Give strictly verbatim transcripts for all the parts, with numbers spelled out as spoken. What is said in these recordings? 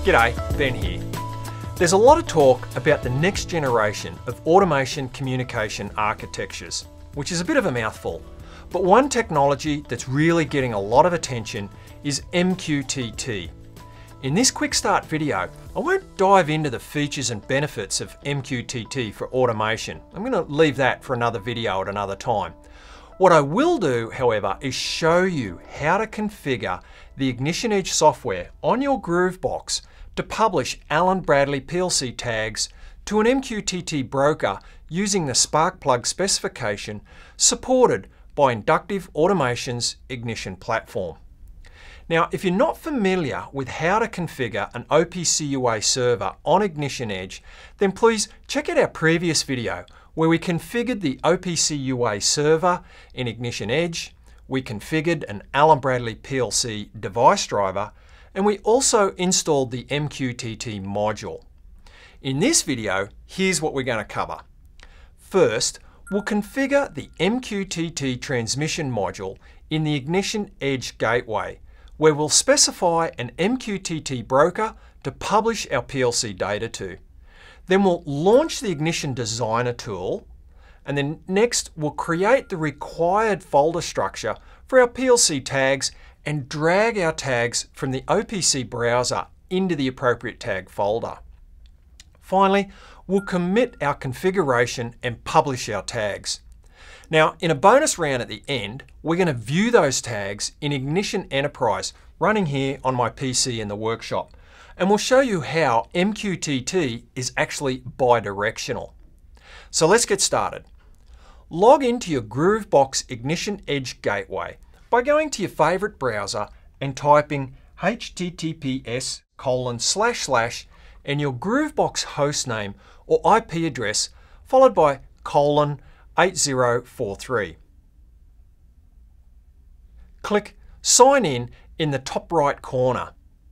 G'day, Ben here. There's a lot of talk about the next generation of automation communication architectures, which is a bit of a mouthful, but one technology that's really getting a lot of attention is M Q T T. In this quick start video, I won't dive into the features and benefits of M Q T T for automation. I'm going to leave that for another video at another time. What I will do, however, is show you how to configure the Ignition Edge software on your Groovebox to publish Allen Bradley P L C tags to an M Q T T broker using the Sparkplug specification supported by Inductive Automation's Ignition platform. Now, if you're not familiar with how to configure an O P C U A server on Ignition Edge, then please check out our previous video where we configured the O P C U A server in Ignition Edge, we configured an Allen Bradley P L C device driver, and we also installed the M Q T T module. In this video, here's what we're going to cover. First, we'll configure the M Q T T transmission module in the Ignition Edge gateway, where we'll specify an M Q T T broker to publish our P L C data to. Then we'll launch the Ignition Designer tool, and then next we'll create the required folder structure for our P L C tags and drag our tags from the O P C browser into the appropriate tag folder. Finally, we'll commit our configuration and publish our tags. Now, in a bonus round at the end, we're going to view those tags in Ignition Enterprise running here on my P C in the workshop. And we'll show you how M Q T T is actually bidirectional. So let's get started. Log into your Groovebox Ignition Edge gateway by going to your favorite browser and typing H T T P S colon slash slash and your Groovebox hostname or I P address followed by colon eight zero four three. Click Sign In in the top right corner.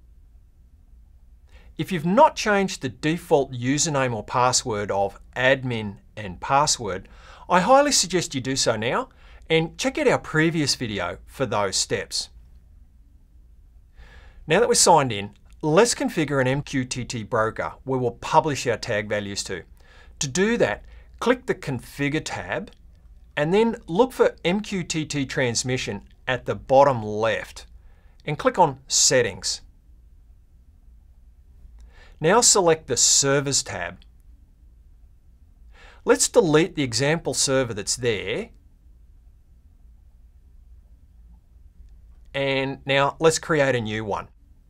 If you've not changed the default username or password of admin and password, I highly suggest you do so now and check out our previous video for those steps. Now that we're signed in, let's configure an M Q T T broker where we'll publish our tag values to. To do that, click the Configure tab and then look for M Q T T transmission at the bottom left and click on Settings. Now select the Servers tab. Let's delete the example server that's there. And now let's create a new one.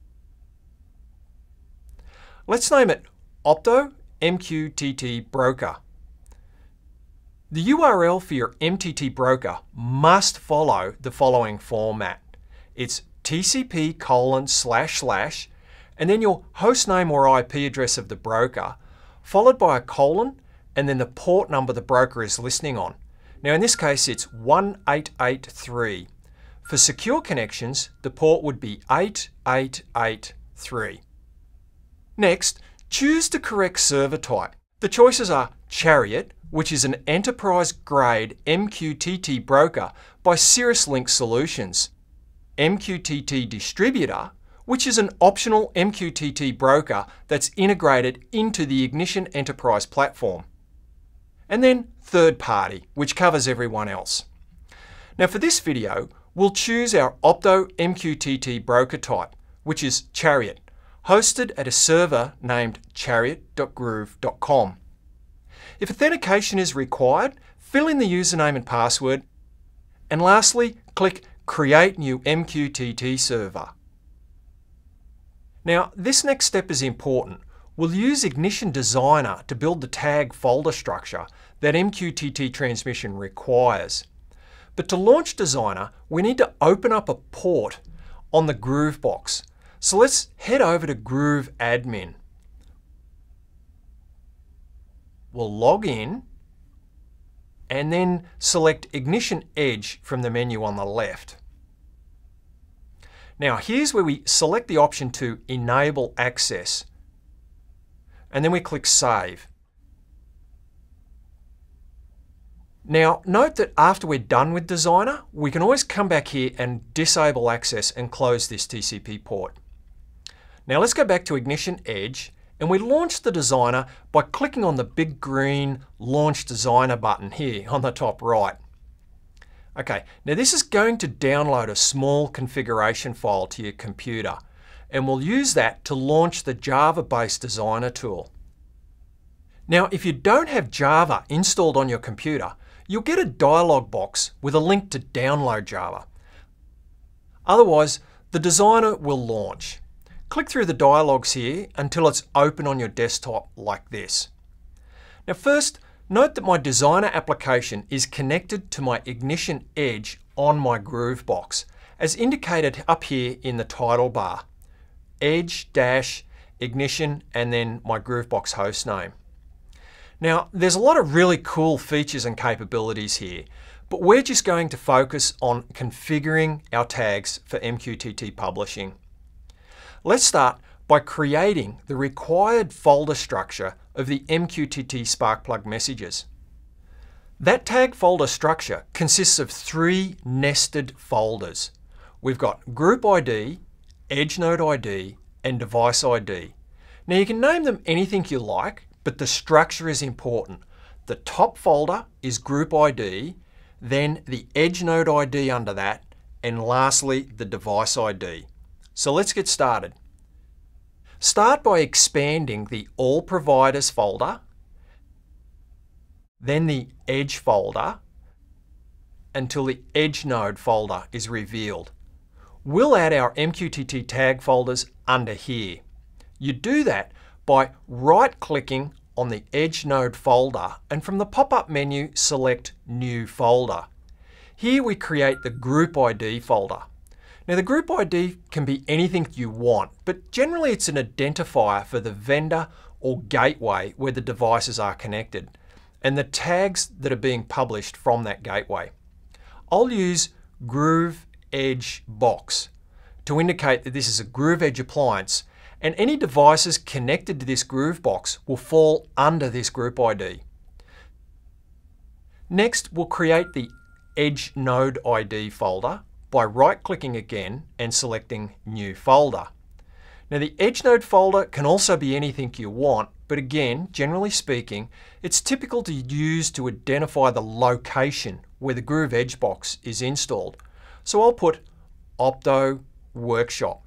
Let's name it Opto M Q T T Broker. The U R L for your M T T broker must follow the following format. It's T C P colon slash slash and then your hostname or I P address of the broker, followed by a colon and then the port number the broker is listening on. Now in this case it's one eight eight three. For secure connections, the port would be eight eight eight three. Next, choose the correct server type. The choices are Chariot, which is an enterprise-grade M Q T T broker by Cirrus Link Solutions, M Q T T Distributor, which is an optional M Q T T broker that's integrated into the Ignition Enterprise platform, and then third party, which covers everyone else. Now for this video, we'll choose our Opto M Q T T broker type, which is Chariot, hosted at a server named chariot dot groove dot com. If authentication is required, fill in the username and password, and lastly, click Create New M Q T T Server. Now, this next step is important. We'll use Ignition Designer to build the tag folder structure that M Q T T transmission requires. But to launch Designer, we need to open up a port on the Groovebox. So let's head over to Groove Admin. We'll log in and then select Ignition Edge from the menu on the left. Now here's where we select the option to enable access and then we click Save. Now note that after we're done with Designer, we can always come back here and disable access and close this T C P port. Now let's go back to Ignition Edge, and we launch the Designer by clicking on the big green Launch Designer button here on the top right. Okay, now this is going to download a small configuration file to your computer, and we'll use that to launch the Java-based Designer tool. Now, if you don't have Java installed on your computer, you'll get a dialog box with a link to download Java. Otherwise, the Designer will launch. Click through the dialogues here until it's open on your desktop like this. Now first, note that my Designer application is connected to my Ignition Edge on my Groovebox, as indicated up here in the title bar. Edge dash Ignition and then my Groovebox hostname. Now, there's a lot of really cool features and capabilities here, but we're just going to focus on configuring our tags for M Q T T publishing. Let's start by creating the required folder structure of the M Q T T Sparkplug messages. That tag folder structure consists of three nested folders. We've got Group I D, Edge Node I D, and Device I D. Now you can name them anything you like, but the structure is important. The top folder is Group I D, then the Edge Node I D under that, and lastly the Device I D. So let's get started. Start by expanding the All Providers folder, then the Edge folder, until the Edge Node folder is revealed. We'll add our M Q T T tag folders under here. You do that by right-clicking on the Edge Node folder, and from the pop-up menu select New Folder. Here we create the Group I D folder. Now the Group I D can be anything you want, but generally it's an identifier for the vendor or gateway where the devices are connected, and the tags that are being published from that gateway. I'll use Groove Edge Box to indicate that this is a Groove Edge appliance, and any devices connected to this Groovebox will fall under this Group I D. Next, we'll create the Edge Node I D folder by right-clicking again and selecting New Folder. Now the Edge Node folder can also be anything you want, but again, generally speaking, it's typical to use to identify the location where the Groove Edge box is installed. So I'll put Opto Workshop.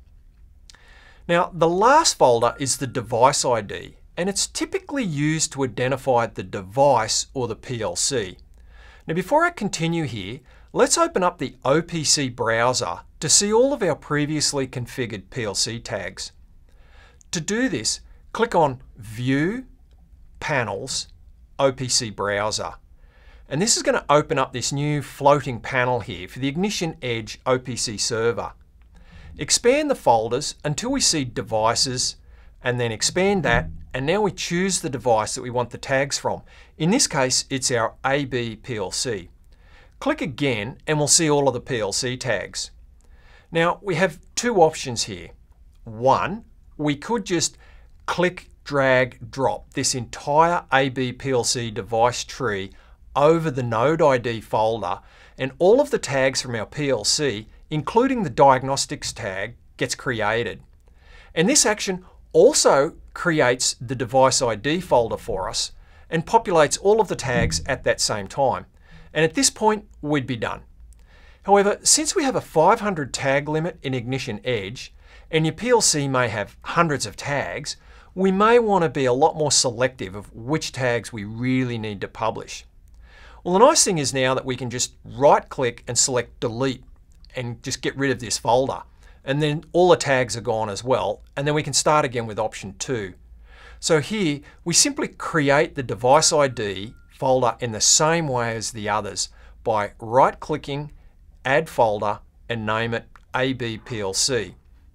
Now, the last folder is the Device I D, and it's typically used to identify the device or the P L C. Now, before I continue here, let's open up the O P C browser to see all of our previously configured P L C tags. To do this, click on View, Panels, O P C Browser. And this is going to open up this new floating panel here for the Ignition Edge O P C server. Expand the folders until we see Devices, and then expand that, and now we choose the device that we want the tags from. In this case, it's our A B P L C. Click again and we'll see all of the P L C tags. Now we have two options here. One, we could just click, drag, drop this entire A B P L C device tree over the Node I D folder, and all of the tags from our P L C, including the diagnostics tag, gets created. And this action also creates the Device I D folder for us and populates all of the tags at that same time. And at this point, we'd be done. However, since we have a five hundred tag limit in Ignition Edge, and your P L C may have hundreds of tags, we may want to be a lot more selective of which tags we really need to publish. Well, the nice thing is now that we can just right-click and select Delete and just get rid of this folder. And then all the tags are gone as well, and then we can start again with option two. So here, we simply create the Device I D folder in the same way as the others by right-clicking, Add Folder, and name it A B P L C.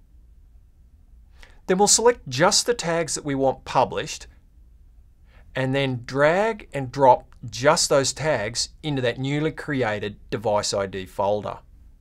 Then we'll select just the tags that we want published, and then drag and drop just those tags into that newly created Device I D folder.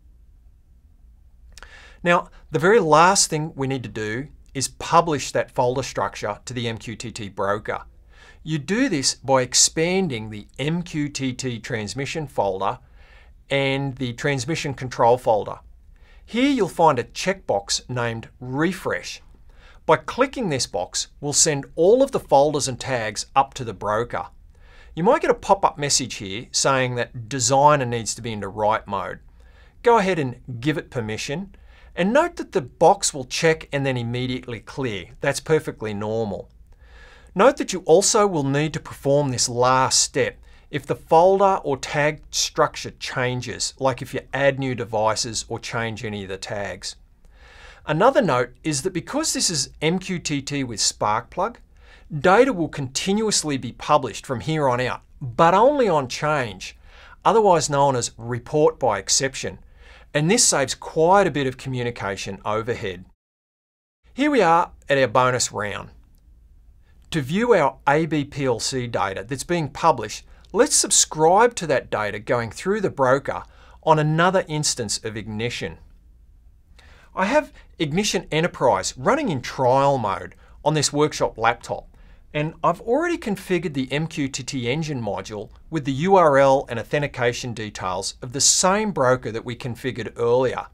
Now, the very last thing we need to do is publish that folder structure to the M Q T T broker. You do this by expanding the M Q T T transmission folder and the transmission control folder. Here you'll find a checkbox named Refresh. By clicking this box, we'll send all of the folders and tags up to the broker. You might get a pop-up message here saying that Designer needs to be into write mode. Go ahead and give it permission, and note that the box will check and then immediately clear. That's perfectly normal. Note that you also will need to perform this last step if the folder or tag structure changes, like if you add new devices or change any of the tags. Another note is that because this is M Q T T with Sparkplug, data will continuously be published from here on out, but only on change, otherwise known as report by exception, and this saves quite a bit of communication overhead. Here we are at our bonus round. To view our A B P L C data that's being published, let's subscribe to that data going through the broker on another instance of Ignition. I have Ignition Enterprise running in trial mode on this workshop laptop, and I've already configured the M Q T T Engine module with the U R L and authentication details of the same broker that we configured earlier.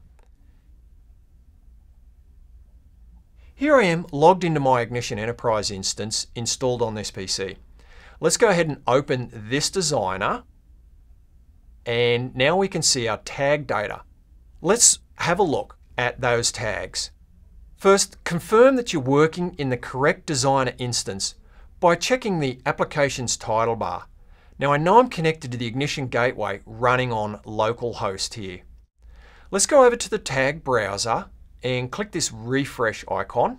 Here I am logged into my Ignition Enterprise instance installed on this P C. Let's go ahead and open this Designer, and now we can see our tag data. Let's have a look at those tags. First, confirm that you're working in the correct Designer instance by checking the Applications title bar. Now I know I'm connected to the Ignition Gateway running on localhost here. Let's go over to the tag browser and click this refresh icon.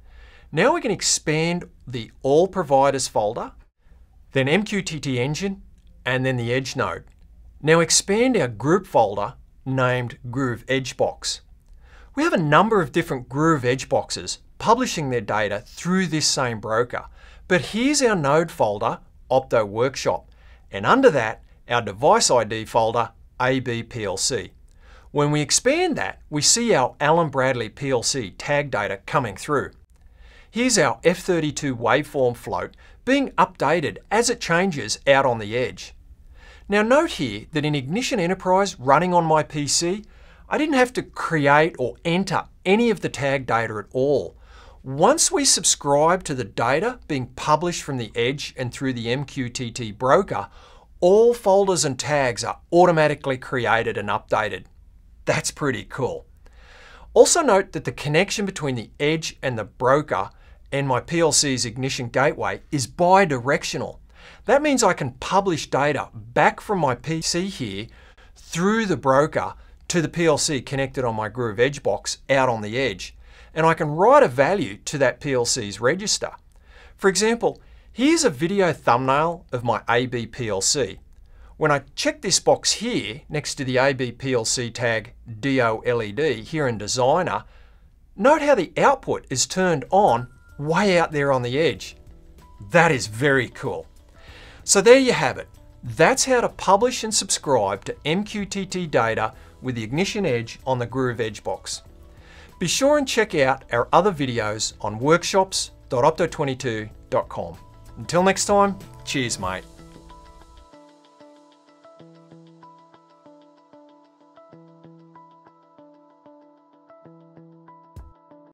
Now we can expand the All Providers folder, then M Q T T Engine, and then the Edge node. Now expand our group folder named Groove Edge Box. We have a number of different Groove Edge boxes publishing their data through this same broker, but here's our node folder, Opto Workshop, and under that, our device I D folder, A B P L C. When we expand that, we see our Allen Bradley P L C tag data coming through. Here's our F thirty-two waveform float being updated as it changes out on the edge. Now note here that in Ignition Enterprise running on my P C, I didn't have to create or enter any of the tag data at all. Once we subscribe to the data being published from the edge and through the M Q T T broker, all folders and tags are automatically created and updated. That's pretty cool. Also note that the connection between the edge and the broker and my P L C's Ignition Gateway is bi-directional. That means I can publish data back from my P C here through the broker to the P L C connected on my Groove Edge box out on the edge, and I can write a value to that P L C's register. For example, here's a video thumbnail of my A B P L C. When I check this box here next to the A B P L C tag D O L E D here in Designer, note how the output is turned on way out there on the edge. That is very cool. So there you have it. That's how to publish and subscribe to M Q T T data with the Ignition Edge on the Groove Edge box. Be sure and check out our other videos on workshops dot opto twenty-two dot com. Until next time, cheers mate.